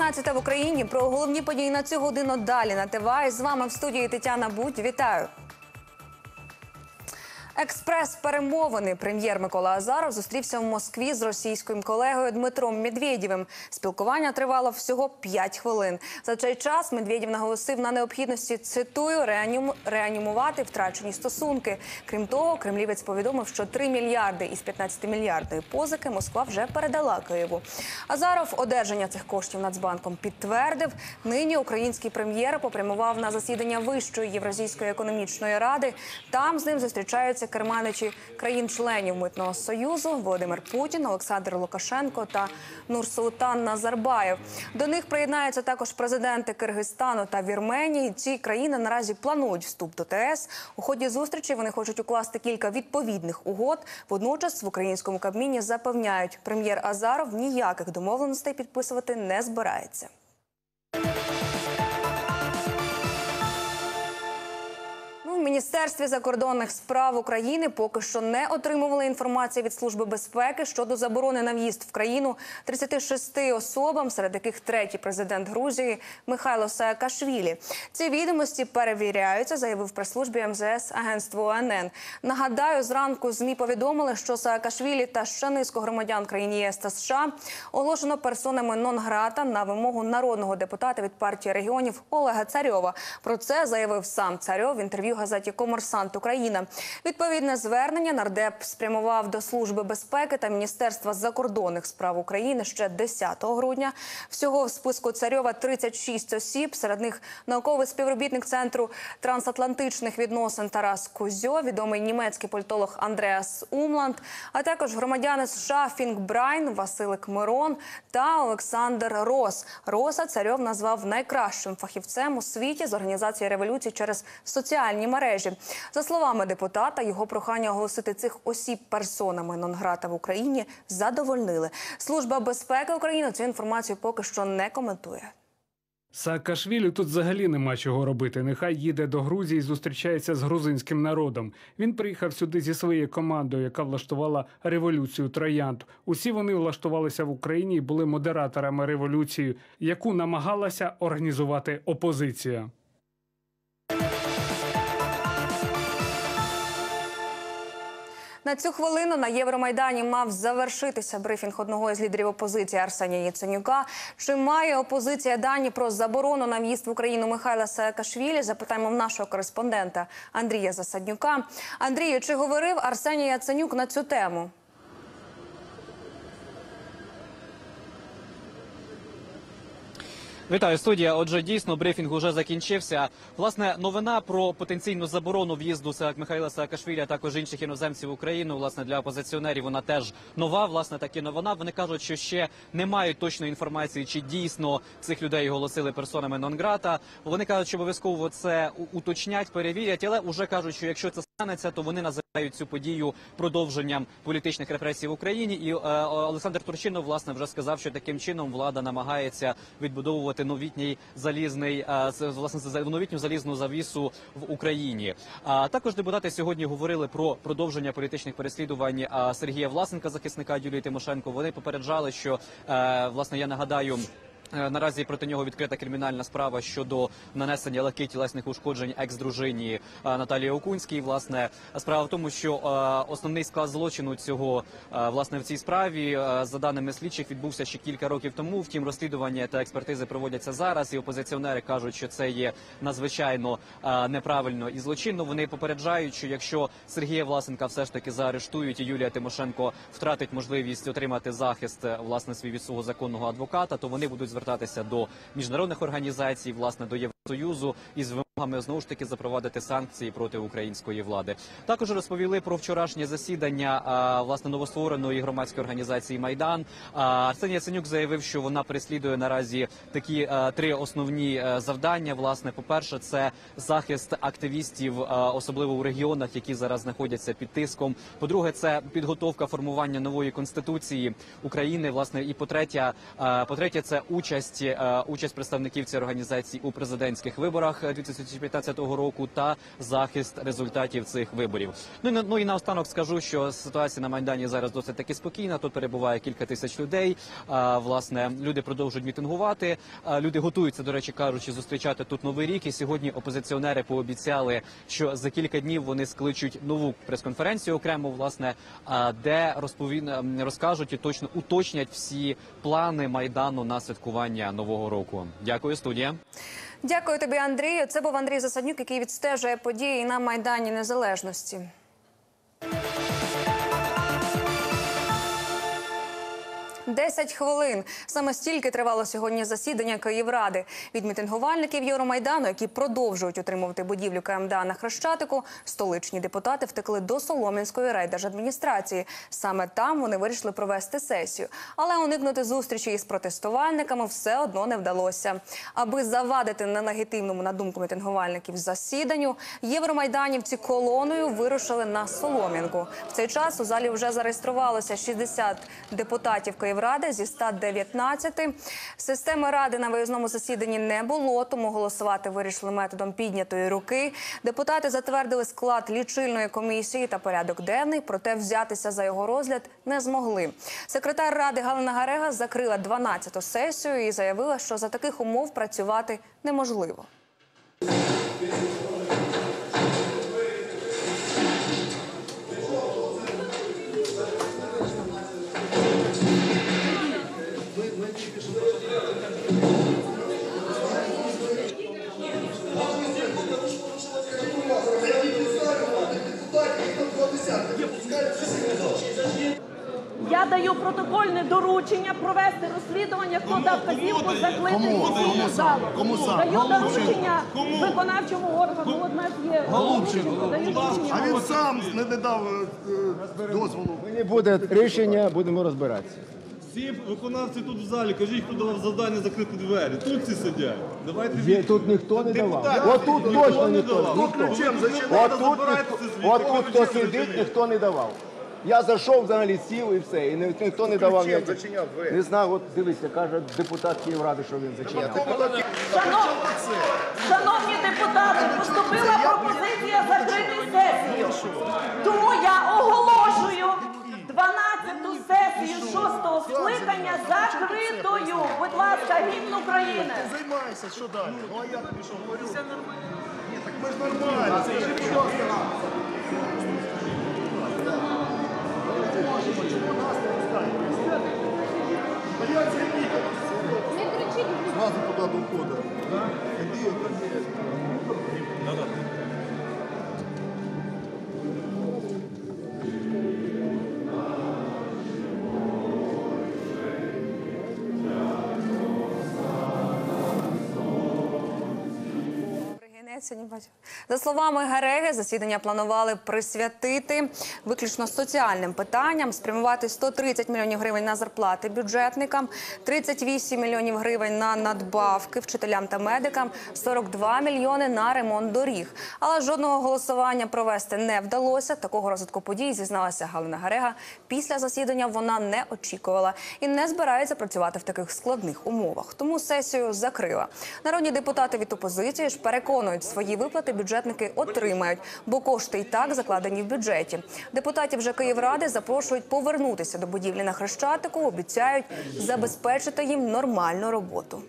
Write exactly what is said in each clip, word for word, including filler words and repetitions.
дванадцята в Україні. Про головні події на цю годину далі на ТВА. І з вами в студії Тетяна Будь. Вітаю! Експрес-перемовини. Прем'єр Микола Азаров зустрівся в Москві з російським колегою Дмитром Медведєвим. Спілкування тривало всього п'ять хвилин. За цей час Медведєв наголосив на необхідності, цитую, реанім... реанімувати втрачені стосунки. Крім того, кремлівець повідомив, що три мільярди із п'ятнадцятимільярдної позики Москва вже передала Києву. Азаров одержання цих коштів Нацбанком підтвердив. Нині український прем'єр попрямував на засідання Вищої Євразійської економічної ради. Там з ним зустрічаються керманичі країн-членів Митного союзу Володимир Путін, Олександр Лукашенко та Нурсултан Назарбаєв. До них приєднаються також президенти Киргизстану та Вірменії. Ці країни наразі планують вступ до ТС. У ході зустрічі вони хочуть укласти кілька відповідних угод. Водночас в українському Кабміні запевняють, прем'єр Азаров ніяких домовленостей підписувати не збирається. В Міністерстві закордонних справ України поки що не отримували інформації від Служби безпеки щодо заборони на в'їзд в країну тридцяти шести особам, серед яких третій президент Грузії Михайло Саакашвілі. Ці відомості перевіряються, заявив в прес-службі ем зе ес агентство о ен ен. Нагадаю, зранку ЗМІ повідомили, що Саакашвілі та ще низку громадян країн ЄС та США оголошено персонами нон-грата на вимогу народного депутата від партії регіонів Олега Царьова. Про це заявив сам Царьов в інтерв'ю газеті «Комерсант Україна». Відповідне звернення нардеп спрямував до Служби безпеки та Міністерства закордонних справ України ще десятого грудня. Всього в списку Царьова тридцять шість осіб, серед них науковий співробітник Центру трансатлантичних відносин Тарас Кузьо, відомий німецький політолог Андреас Умланд, а також громадяни США Фінк Брайн, Василик Мирон та Олександр Рос. Роса Царьов назвав найкращим фахівцем у світі з організації революції через соціальні мережі. За словами депутата, його прохання оголосити цих осіб персонами нон-грата в Україні задовольнили. Служба безпеки України цю інформацію поки що не коментує. Саакашвілі тут взагалі нема чого робити. Нехай їде до Грузії і зустрічається з грузинським народом. Він приїхав сюди зі своєю командою, яка влаштувала революцію троянд. Усі вони влаштувалися в Україні і були модераторами революції, яку намагалася організувати опозиція. На цю хвилину на Євромайдані мав завершитися брифінг одного із лідерів опозиції Арсенія Яценюка. Чи має опозиція дані про заборону на в'їзд в Україну Михайла Саакашвілі? Запитаємо в нашого кореспондента Андрія Засаднюка. Андрію, чи говорив Арсеній Яценюк на цю тему? Вітаю, студія. Отже, дійсно, брифінг уже закінчився. Власне, новина про потенційну заборону в'їзду Михайла Саакашвілі, а також інших іноземців в Україну, власне, для опозиціонерів вона теж нова. Власне, таки новина. Вони кажуть, що ще не мають точної інформації, чи дійсно цих людей оголосили персонами нон-грата. Вони кажуть, що обов'язково це уточнять, перевірять, але вже кажуть, що якщо це станеться, то вони називають цю подію продовженням політичних репресій в Україні. І е, Олександр Турчинов, власне, вже сказав, що таким чином влада намагається відбудовувати новітній залізний, власне, новітню залізну завісу в Україні. А також депутати сьогодні говорили про продовження політичних переслідувань Сергія Власенка, захисника Юлії Тимошенко. Вони попереджали, що, власне, я нагадаю, наразі проти нього відкрита кримінальна справа щодо нанесення легких тілесних ушкоджень екс-дружині Наталії Окунській. Власне, справа в тому, що основний склад злочину цього, власне, в цій справі, за даними слідчих, відбувся ще кілька років тому. Втім, розслідування та експертизи проводяться зараз, і опозиціонери кажуть, що це є надзвичайно неправильно і злочинно. Вони попереджають, що якщо Сергія Власенка все ж таки заарештують і Юлія Тимошенко втратить можливість отримати захист, власне, свій від свого законного адвоката, то вони будуть звертатися до міжнародних організацій, власне, до Євросоюзу із вимогами знову ж таки запровадити санкції проти української влади. Також розповіли про вчорашнє засідання а, власне новоствореної громадської організації «Майдан». А, Арсеній Яценюк заявив, що вона переслідує наразі такі а, три основні а, завдання. Власне, по-перше, це захист активістів, а, особливо у регіонах, які зараз знаходяться під тиском. По-друге, це підготовка формування нової конституції України. Власне, і по-третє, по-третє, це участь участь представників цієї організації у президентській президентських виборах дві тисячі п'ятнадцятого року та захист результатів цих виборів. Ну і, ну і наостанок скажу, що ситуація на Майдані зараз досить таки спокійна. Тут перебуває кілька тисяч людей. А, власне, люди продовжують мітингувати. А, люди готуються, до речі, кажучи, зустрічати тут Новий рік. І сьогодні опозиціонери пообіцяли, що за кілька днів вони скличуть нову прес-конференцію окремо, власне, а, де розпові... розкажуть і точно уточнять всі плани Майдану на святкування Нового року. Дякую, студія. Дякую тобі, Андрію. Це був Андрій Засаднюк, який відстежує події на Майдані Незалежності. Десять хвилин. Саме стільки тривало сьогодні засідання Київради. Від мітингувальників Євромайдану, які продовжують утримувати будівлю КМДА на Хрещатику, столичні депутати втекли до Солом'янської райдержадміністрації. Саме там вони вирішили провести сесію. Але уникнути зустрічі із протестувальниками все одно не вдалося. Аби завадити нелегітимному, на думку мітингувальників, засіданню, євромайданівці колоною вирушили на Солом'янку. В цей час у залі вже зареєструвалося шістдесят депутатів Київради зі ста дев'ятнадцяти. Системи Ради на виїзному засіданні не було, тому голосувати вирішили методом піднятої руки. Депутати затвердили склад лічильної комісії та порядок денний, проте взятися за його розгляд не змогли. Секретар Ради Галина Герега закрила дванадцяту сесію і заявила, що за таких умов працювати неможливо. Я даю протокольне доручення провести розслідування, хто дав вказівку закликати залу. Даю доручення виконавчому органу. От нас є А він сам не дав дозволу. Не буде рішення, будемо розбиратися. Всі виконавці тут в залі, кажіть, хто давав завдання закрити двері. Тут всі сидять. Давайте Є, тут ніхто не давав. Отут точно ніхто. Отут, отут хто сидить, ніхто не давав. Я зайшов, взагалі сів і все, і ніхто не давав ніяких. Не знаю, от дивіться, каже депутат Київради, що він зачиняв. Шановні депутати, поступила пропозиція закрити сесію. Тому я оголошую дванадцяту сесію шостого скликання закритою. Будь ласка, гімн України. Ти займайся, що далі? Ну а я тобі що говорю? Все нормально. Ні, так ми ж нормально. Це ж просто. Чому нас не пускають? Бояться їх. Не кричіть. Зразу туди до входу. Іди, іди. Да-да. За словами Гереги, засідання планували присвятити виключно соціальним питанням, спрямувати сто тридцять мільйонів гривень на зарплати бюджетникам, тридцять вісім мільйонів гривень на надбавки вчителям та медикам, сорок два мільйони на ремонт доріг. Але жодного голосування провести не вдалося. Такого розвитку подій, зізналася Галина Герега, після засідання вона не очікувала і не збирається працювати в таких складних умовах. Тому сесію закрила. Народні депутати від опозиції ж переконують, свої виплати бюджетники отримають, бо кошти і так закладені в бюджеті. Депутатів же Київради запрошують повернутися до будівлі на Хрещатику, обіцяють забезпечити їм нормальну роботу.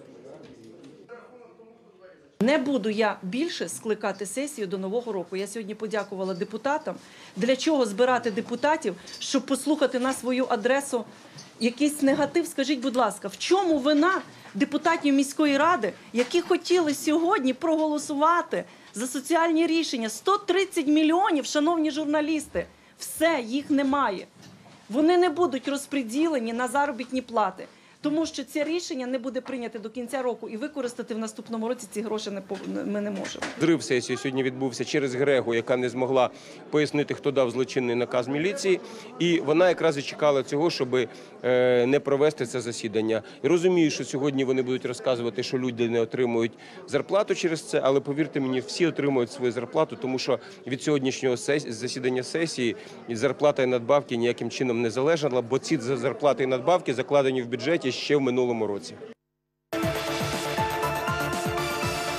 Не буду я більше скликати сесію до Нового року. Я сьогодні подякувала депутатам. Для чого збирати депутатів, щоб послухати на свою адресу якийсь негатив? Скажіть, будь ласка, в чому вина депутатів міської ради, які хотіли сьогодні проголосувати за соціальні рішення? сто тридцять мільйонів, шановні журналісти, все, їх немає. Вони не будуть розподілені на заробітні плати. Тому що це рішення не буде прийнято до кінця року і використати в наступному році ці гроші не, ми не можемо. Зрив сесії сьогодні відбувся через Грегу, яка не змогла пояснити, хто дав злочинний наказ міліції. І вона якраз і чекала цього, щоб не провести це засідання. І розумію, що сьогодні вони будуть розказувати, що люди не отримують зарплату через це, але повірте мені, всі отримують свою зарплату, тому що від сьогоднішнього засідання сесії зарплата і надбавки ніяким чином не залежала, бо ці зарплати і надбавки закладені в бюджеті ще в минулому році.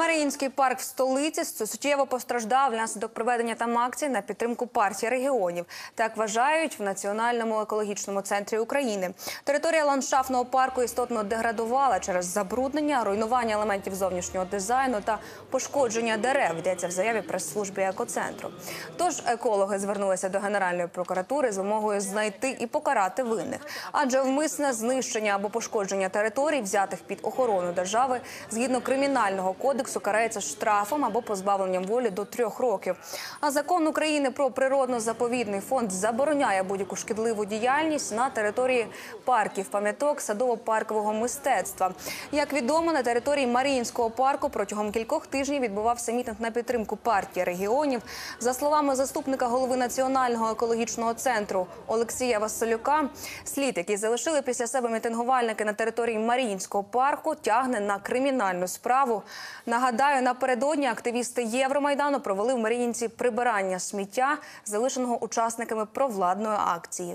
Маріїнський парк в столиці суттєво постраждав внаслідок проведення там акцій на підтримку партії регіонів. Так вважають в Національному екологічному центрі України. Територія ландшафтного парку істотно деградувала через забруднення, руйнування елементів зовнішнього дизайну та пошкодження дерев, йдеться в заяві прес-служби екоцентру. Тож екологи звернулися до Генеральної прокуратури з вимогою знайти і покарати винних. Адже вмисне знищення або пошкодження територій, взятих під охорону держави, згідно Кримінального кодексу карається штрафом або позбавленням волі до трьох років. А закон України про природно-заповідний фонд забороняє будь-яку шкідливу діяльність на території парків, пам'яток, садово-паркового мистецтва. Як відомо, на території Маріїнського парку протягом кількох тижнів відбувався мітинг на підтримку партії регіонів. За словами заступника голови Національного екологічного центру Олексія Василюка, слід, який залишили після себе мітингувальники на території Маріїнського парку, тягне на кримінальну справу. Нагадаю, напередодні активісти Євромайдану провели в Маріїнці прибирання сміття, залишеного учасниками провладної акції.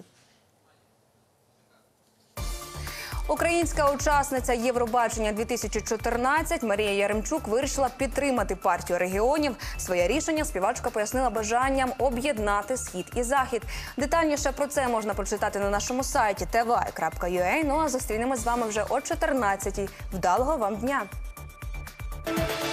Українська учасниця Євробачення дві тисячі чотирнадцять Марія Яремчук вирішила підтримати партію регіонів. Своє рішення співачка пояснила бажанням об'єднати Схід і Захід. Детальніше про це можна прочитати на нашому сайті те ве крапка ю а. Ну а зустрінемось з вами вже о чотирнадцятій. Вдалого вам дня!